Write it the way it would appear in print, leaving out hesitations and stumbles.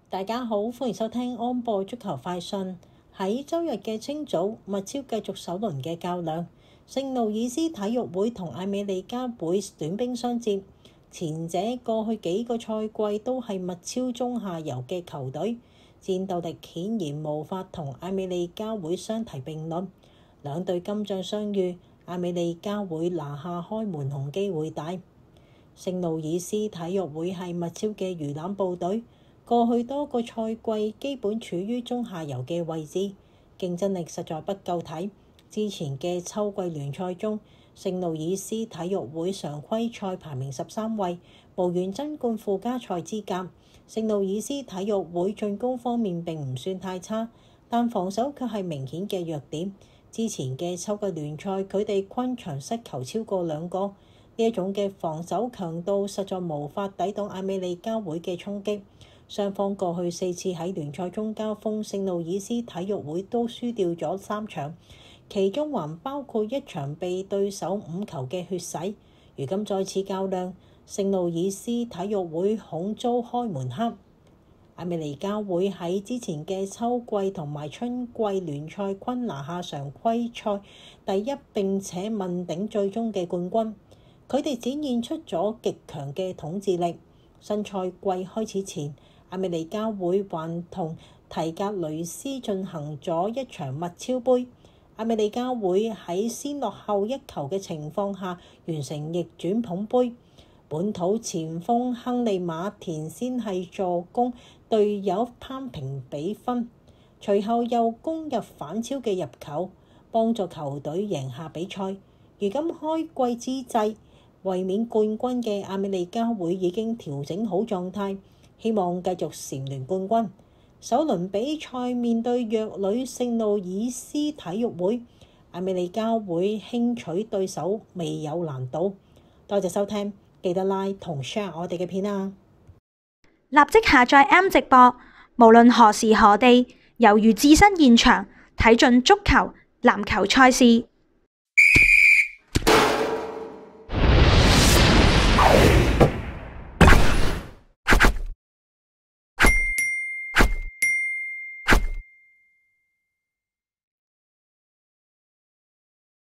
大家好，歡迎收聽安播足球快訊。喺周日嘅清早，物超繼續首輪嘅較量，聖路易斯體育會同艾美利加會短兵相接。前者過去幾個賽季都係物超中下游嘅球隊，戰鬥力顯然無法同艾美利加會相提並論。兩隊今仗相遇，艾美利加會拿下開門紅機會大。聖路易斯體育會係物超嘅魚腩部隊。過去多個賽季基本處於中下游嘅位置，競爭力實在不夠睇。之前嘅秋季聯賽中，聖路易斯體育會常規賽排名13位，無緣爭冠附加賽資格。聖路易斯體育會進攻方面並唔算太差，但防守卻係明顯嘅弱點。之前嘅秋季聯賽，佢哋昆場失球超過2個，呢一種嘅防守強度實在無法抵擋艾美利加會嘅衝擊。雙方過去4次喺聯賽中交鋒，聖路易斯體育會都輸掉咗3場，其中還包括1場被對手5球嘅血洗。如今再次較量，聖路易斯體育會恐遭開門黑。艾美利加會喺之前嘅秋季同埋春季聯賽均拿下常規賽第一並且問鼎最終嘅冠軍，佢哋展現出咗極強嘅統治力。新賽季開始前，艾美利加會還同提格雷斯進行咗一場物超杯，艾美利加會喺先落後1球嘅情況下完成逆轉捧杯。本土前鋒亨利馬田先係助攻隊友攀平比分，隨後又攻入反超嘅入球，幫助球隊贏下比賽。如今開季之際，衛冕冠軍嘅艾美利加會已經調整好狀態，希望繼續蟬聯冠軍。首輪比賽面對弱旅聖路易斯體育會，艾美利加會輕取對手未有難度。多謝收聽，記得 like 同 share 我哋嘅片啊！ 立即下載 M 直播，無論何時何地，猶如置身現場，睇盡足球、籃球賽事。